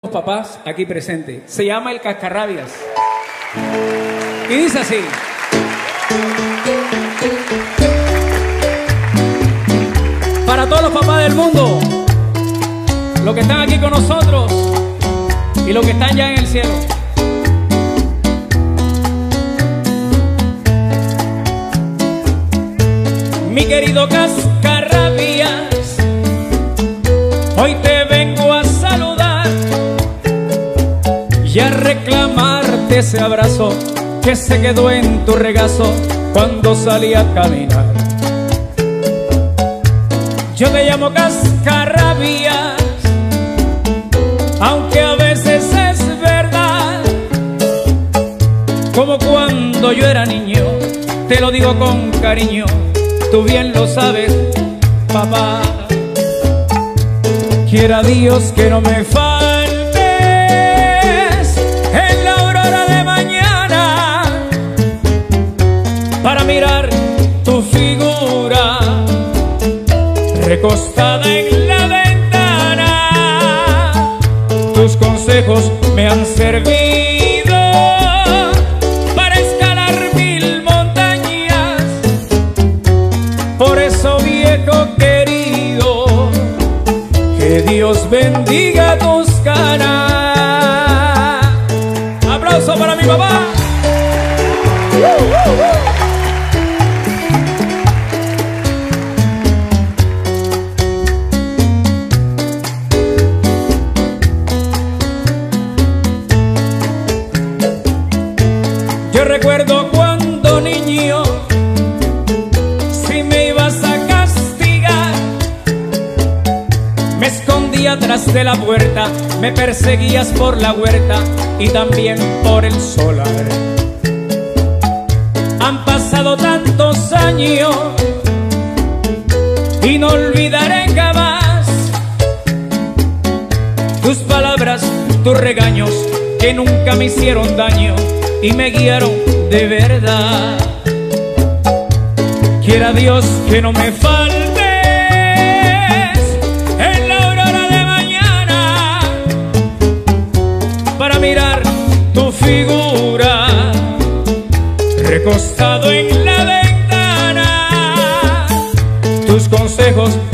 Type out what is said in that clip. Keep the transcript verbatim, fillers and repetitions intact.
papás aquí presentes. Se llama El Cascarrabias. Y dice así. Para todos los papás del mundo, los que están aquí con nosotros y los que están ya en el cielo. Mi querido Cascarrabias, hoy te vengo a saludar y a reclamarte ese abrazo que se quedó en tu regazo cuando salí a caminar. Yo te llamo Cascarrabias, aunque a veces es verdad, como cuando yo era niño, te lo digo con cariño, tú bien lo sabes, papá. Quiera Dios que no me faltes en la aurora de mañana para mirar tu figura recostada en la ventana. Tus consejos me han servido para escalar mil montañas. Por eso, viejo querido, que Dios bendiga tus canas. Aplauso para mi papá. Uh, uh, uh. Yo recuerdo cuando niño, si me ibas a castigar, me escondía atrás de la puerta, me perseguías por la huerta y también por el solar. Han pasado tantos años y no olvidaré jamás tus palabras, tus regaños que nunca me hicieron daño y me guiaron de verdad. Quiera Dios que no me faltes en la aurora de mañana para mirar tu figura recostado en la ventana. Tus consejos